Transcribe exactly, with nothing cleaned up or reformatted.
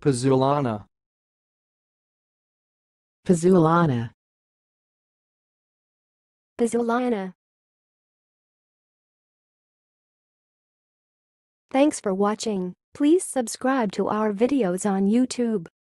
pozzuolana, pozzuolana, pozzuolana. Thanks for watching. Please subscribe to our videos on YouTube.